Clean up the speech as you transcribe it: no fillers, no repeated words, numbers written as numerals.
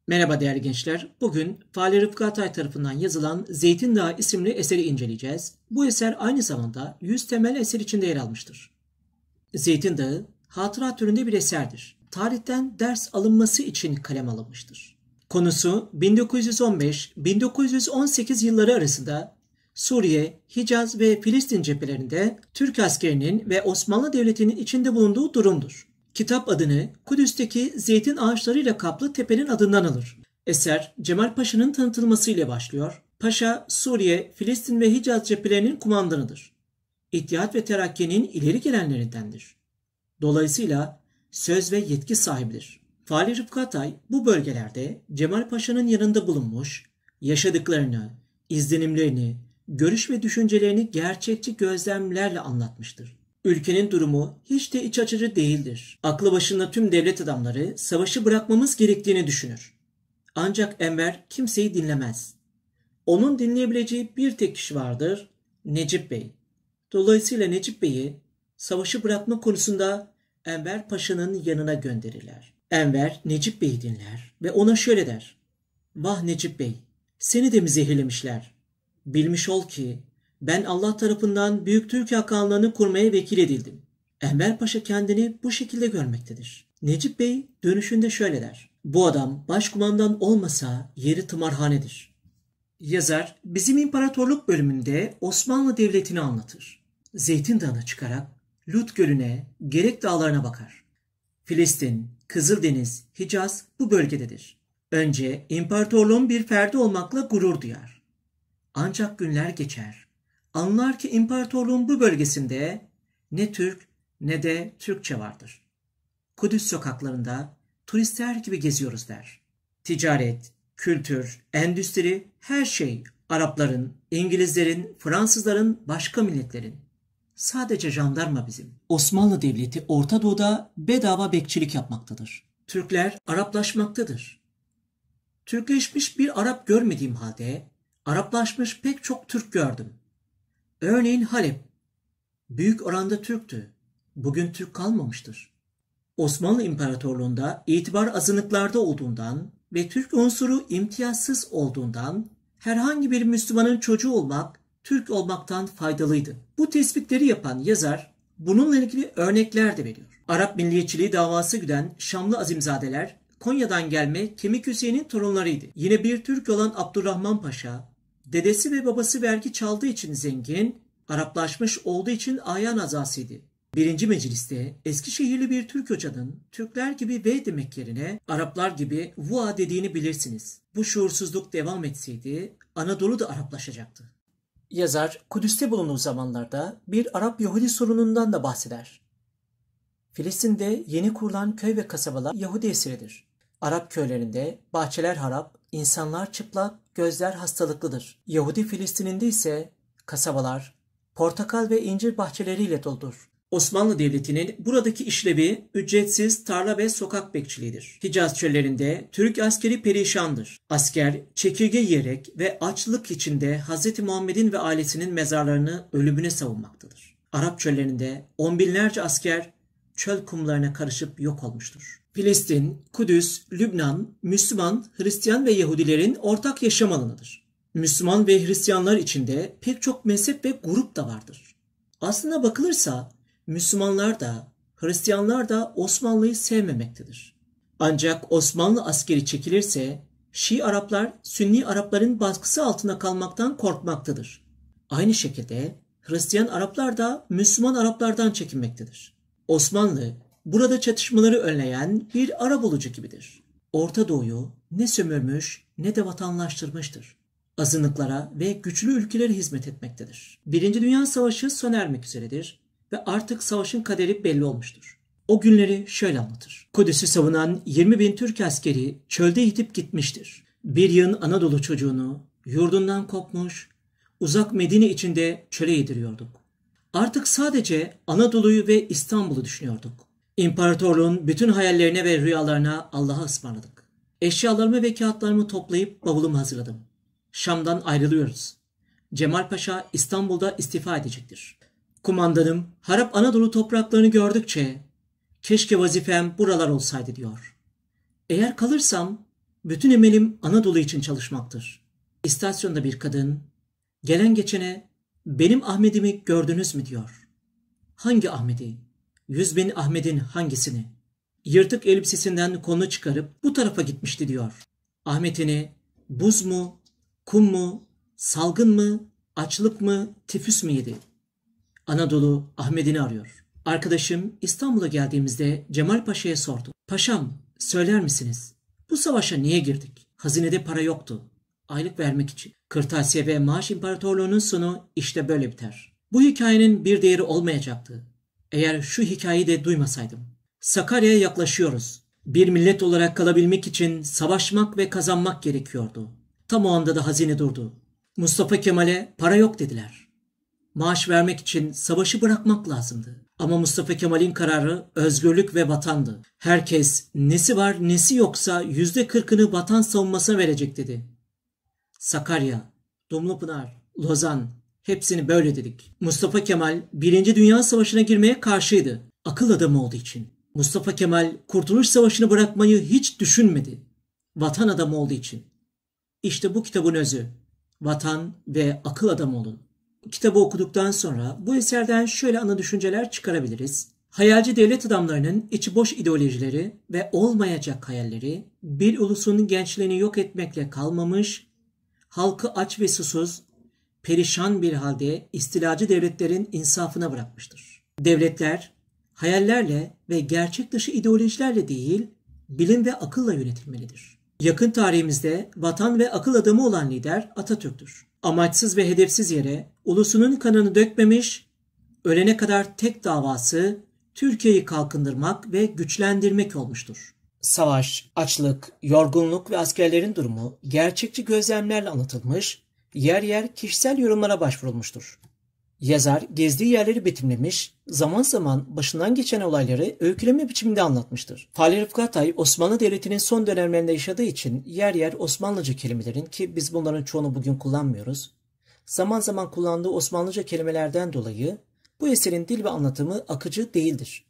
Merhaba değerli gençler. Bugün Fahri Rıfkı Atay tarafından yazılan Zeytin Dağı isimli eseri inceleyeceğiz. Bu eser aynı zamanda 100 temel eser içinde yer almıştır. Zeytin Dağı, hatıra türünde bir eserdir. Tarihten ders alınması için kalem alınmıştır. Konusu 1915-1918 yılları arasında Suriye, Hicaz ve Filistin cephelerinde Türk askerinin ve Osmanlı Devleti'nin içinde bulunduğu durumdur. Kitap adını Kudüs'teki zeytin ağaçlarıyla kaplı tepenin adından alır. Eser Cemal Paşa'nın tanıtılmasıyla başlıyor. Paşa, Suriye, Filistin ve Hicaz cephelerinin kumandanıdır. İttihat ve Terakki'nin ileri gelenlerindendir. Dolayısıyla söz ve yetki sahibidir. Fahri Rıfkı Atay bu bölgelerde Cemal Paşa'nın yanında bulunmuş, yaşadıklarını, izlenimlerini, görüş ve düşüncelerini gerçekçi gözlemlerle anlatmıştır. Ülkenin durumu hiç de iç açıcı değildir. Aklı başında tüm devlet adamları savaşı bırakmamız gerektiğini düşünür. Ancak Enver kimseyi dinlemez. Onun dinleyebileceği bir tek kişi vardır, Necip Bey. Dolayısıyla Necip Bey'i savaşı bırakma konusunda Enver Paşa'nın yanına gönderirler. Enver Necip Bey'i dinler ve ona şöyle der: "Vah Necip Bey, seni de mi zehirlemişler? Bilmiş ol ki ben Allah tarafından Büyük Türk Hakanlığı'nı kurmaya vekil edildim." Enver Paşa kendini bu şekilde görmektedir. Necip Bey dönüşünde şöyle der: "Bu adam başkumandan olmasa yeri tımarhanedir." Yazar bizim İmparatorluk bölümünde Osmanlı Devleti'ni anlatır. Zeytin Dağı'na çıkarak Lut Gölü'ne, Gerek Dağları'na bakar. Filistin, Kızıldeniz, Hicaz bu bölgededir. Önce imparatorluğun bir ferdi olmakla gurur duyar. Ancak günler geçer. Anlar ki imparatorluğun bu bölgesinde ne Türk ne de Türkçe vardır. Kudüs sokaklarında turistler gibi geziyoruz der. Ticaret, kültür, endüstri, her şey Arapların, İngilizlerin, Fransızların, başka milletlerin. Sadece jandarma bizim. Osmanlı Devleti Orta Doğu'da bedava bekçilik yapmaktadır. Türkler Araplaşmaktadır. Türkleşmiş bir Arap görmediğim halde Araplaşmış pek çok Türk gördüm. Örneğin Halep, büyük oranda Türktü. Bugün Türk kalmamıştır. Osmanlı İmparatorluğu'nda itibar azınlıklarda olduğundan ve Türk unsuru imtiyazsız olduğundan herhangi bir Müslümanın çocuğu olmak, Türk olmaktan faydalıydı. Bu tespitleri yapan yazar bununla ilgili örnekler de veriyor. Arap milliyetçiliği davası güden Şamlı Azimzadeler Konya'dan gelme Kemik Hüseyin'in torunlarıydı. Yine bir Türk olan Abdurrahman Paşa, dedesi ve babası vergi çaldığı için zengin, Araplaşmış olduğu için ayan azasıydı. Birinci mecliste Eskişehirli bir Türk hocanın Türkler gibi V demek yerine Araplar gibi Vua dediğini bilirsiniz. Bu şuursuzluk devam etseydi Anadolu da Araplaşacaktı. Yazar Kudüs'te bulunduğu zamanlarda bir Arap-Yahudi sorunundan da bahseder. Filistin'de yeni kurulan köy ve kasabalar Yahudi esiridir. Arap köylerinde bahçeler harap, insanlar çıplak, gözler hastalıklıdır. Yahudi Filistin'inde ise kasabalar portakal ve incir bahçeleriyle doludur. Osmanlı Devleti'nin buradaki işlevi ücretsiz tarla ve sokak bekçiliğidir. Hicaz çöllerinde Türk askeri perişandır. Asker çekirge yiyerek ve açlık içinde Hz. Muhammed'in ve ailesinin mezarlarını ölümüne savunmaktadır. Arap çöllerinde on binlerce asker çöl kumlarına karışıp yok olmuştur. Filistin, Kudüs, Lübnan, Müslüman, Hristiyan ve Yahudilerin ortak yaşam alanıdır. Müslüman ve Hristiyanlar içinde pek çok mezhep ve grup da vardır. Aslına bakılırsa Müslümanlar da, Hristiyanlar da Osmanlı'yı sevmemektedir. Ancak Osmanlı askeri çekilirse Şii Araplar Sünni Arapların baskısı altında kalmaktan korkmaktadır. Aynı şekilde Hristiyan Araplar da Müslüman Araplardan çekinmektedir. Osmanlı burada çatışmaları önleyen bir arabulucu gibidir. Orta Doğu'yu ne sömürmüş ne de vatandaştırmıştır. Azınlıklara ve güçlü ülkelere hizmet etmektedir. Birinci Dünya Savaşı sona ermek üzeredir ve artık savaşın kaderi belli olmuştur. O günleri şöyle anlatır. Kudüs'ü savunan 20 bin Türk askeri çölde yitip gitmiştir. Bir yığın Anadolu çocuğunu yurdundan kopmuş, uzak Medine içinde çöle yediriyorduk. Artık sadece Anadolu'yu ve İstanbul'u düşünüyorduk. İmparatorluğun bütün hayallerine ve rüyalarına Allah'a ısmarladık. Eşyalarımı ve kağıtlarımı toplayıp bavulumu hazırladım. Şam'dan ayrılıyoruz. Cemal Paşa İstanbul'da istifa edecektir. Kumandanım harap Anadolu topraklarını gördükçe keşke vazifem buralar olsaydı diyor. Eğer kalırsam Bütün emelim Anadolu için çalışmaktır. İstasyonda bir kadın, gelen geçene benim Ahmet'imi gördünüz mü diyor. Hangi Ahmet'i? 100.000 Ahmet'in hangisini? Yırtık elbisesinden kolunu çıkarıp bu tarafa gitmişti diyor. Ahmet'ini buz mu, kum mu, salgın mı, açlık mı, tifüs mü yedi? Anadolu Ahmet'ini arıyor. Arkadaşım İstanbul'a geldiğimizde Cemal Paşa'ya sordu. Paşam, söyler misiniz? Bu savaşa niye girdik? Hazinede para yoktu. Aylık vermek için. Kırtasiye ve maaş imparatorluğunun sonu işte böyle biter. Bu hikayenin bir değeri olmayacaktı. Eğer şu hikayeyi de duymasaydım. Sakarya'ya yaklaşıyoruz. Bir millet olarak kalabilmek için savaşmak ve kazanmak gerekiyordu. Tam o anda da hazine durdu. Mustafa Kemal'e para yok dediler. Maaş vermek için savaşı bırakmak lazımdı. Ama Mustafa Kemal'in kararı özgürlük ve vatandı. Herkes nesi var nesi yoksa %40'ını vatan savunmasına verecek dedi. Sakarya, Dumlupınar, Lozan hepsini böyle dedik. Mustafa Kemal 1. Dünya Savaşı'na girmeye karşıydı. Akıl adamı olduğu için. Mustafa Kemal Kurtuluş Savaşı'nı bırakmayı hiç düşünmedi. Vatan adamı olduğu için. İşte bu kitabın özü. Vatan ve akıl adamı olun. Kitabı okuduktan sonra bu eserden şöyle ana düşünceler çıkarabiliriz. Hayalci devlet adamlarının içi boş ideolojileri ve olmayacak hayalleri bir ulusun gençliğini yok etmekle kalmamış, halkı aç ve susuz, perişan bir halde istilacı devletlerin insafına bırakmıştır. Devletler hayallerle ve gerçek dışı ideolojilerle değil, bilim ve akılla yönetilmelidir. Yakın tarihimizde vatan ve akıl adamı olan lider Atatürk'tür. Amaçsız ve hedefsiz yere ulusunun kanını dökmemiş, ölene kadar tek davası Türkiye'yi kalkındırmak ve güçlendirmek olmuştur. Savaş, açlık, yorgunluk ve askerlerin durumu gerçekçi gözlemlerle anlatılmış, yer yer kişisel yorumlara başvurulmuştur. Yazar gezdiği yerleri betimlemiş, zaman zaman başından geçen olayları öyküleme biçiminde anlatmıştır. Fahri Rıfkı Atay, Osmanlı Devleti'nin son dönemlerinde yaşadığı için yer yer Osmanlıca kelimelerin, ki biz bunların çoğunu bugün kullanmıyoruz, zaman zaman kullandığı Osmanlıca kelimelerden dolayı bu eserin dil ve anlatımı akıcı değildir.